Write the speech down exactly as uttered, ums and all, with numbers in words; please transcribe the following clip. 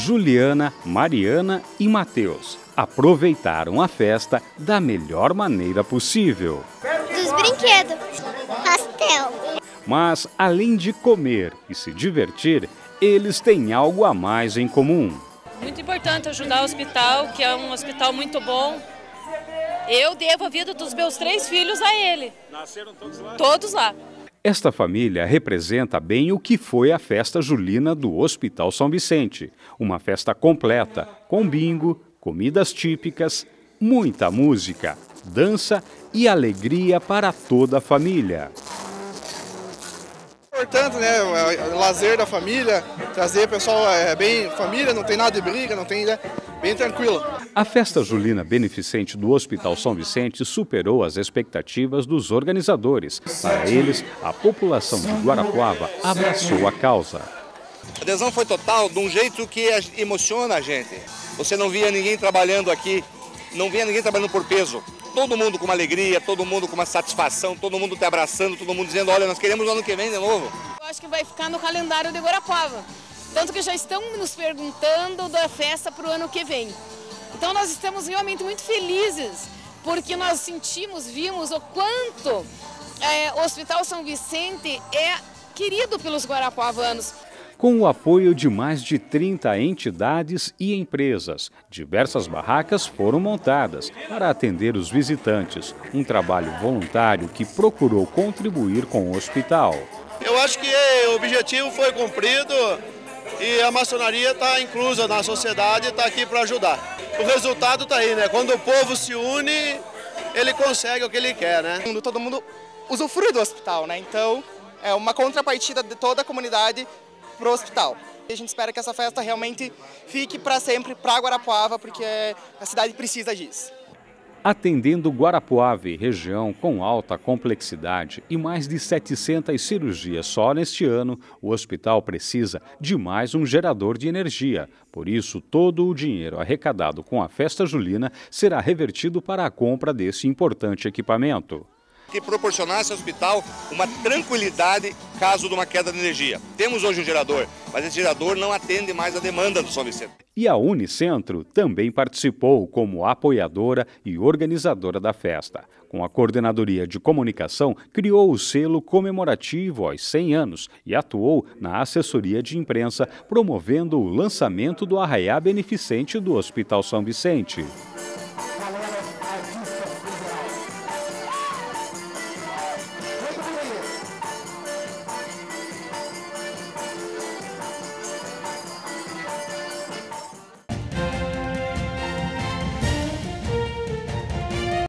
Juliana, Mariana e Matheus aproveitaram a festa da melhor maneira possível. Dos brinquedos, pastel. Mas, além de comer e se divertir, eles têm algo a mais em comum. Muito importante ajudar o hospital, que é um hospital muito bom. Eu devo a vida dos meus três filhos a ele. Nasceram todos lá? Todos lá. Esta família representa bem o que foi a festa julina do Hospital São Vicente. Uma festa completa, com bingo, comidas típicas, muita música, dança e alegria para toda a família. Importante, né? O lazer da família, trazer o pessoal é, bem família, não tem nada de briga, não tem, né? Bem tranquilo. A festa julina beneficente do Hospital São Vicente superou as expectativas dos organizadores. Para eles, a população de Guarapuava abraçou a causa. A adesão foi total, de um jeito que emociona a gente. Você não via ninguém trabalhando aqui, não via ninguém trabalhando por peso. Todo mundo com uma alegria, todo mundo com uma satisfação, todo mundo te abraçando, todo mundo dizendo, olha, nós queremos o ano que vem de novo. Eu acho que vai ficar no calendário de Guarapuava. Tanto que já estão nos perguntando da festa para o ano que vem. Então nós estamos realmente muito felizes, porque nós sentimos, vimos o quanto é, o Hospital São Vicente é querido pelos guarapuavanos. Com o apoio de mais de trinta entidades e empresas, diversas barracas foram montadas para atender os visitantes. Um trabalho voluntário que procurou contribuir com o hospital. Eu acho que o objetivo foi cumprido e a maçonaria está inclusa na sociedade e está aqui para ajudar. O resultado está aí, né? Quando o povo se une, ele consegue o que ele quer, né? Todo mundo usufrui do hospital, né? Então, é uma contrapartida de toda a comunidade para o hospital. A gente espera que essa festa realmente fique para sempre para Guarapuava, porque a cidade precisa disso. Atendendo Guarapuava e região com alta complexidade e mais de setecentas cirurgias só neste ano, o hospital precisa de mais um gerador de energia. Por isso, todo o dinheiro arrecadado com a festa julina será revertido para a compra desse importante equipamento. Que proporcionasse ao hospital uma tranquilidade caso de uma queda de energia. Temos hoje um gerador, mas esse gerador não atende mais a demanda do São Vicente. E a Unicentro também participou como apoiadora e organizadora da festa. Com a Coordenadoria de Comunicação, criou o selo comemorativo aos cem anos e atuou na assessoria de imprensa, promovendo o lançamento do arraiá beneficente do Hospital São Vicente.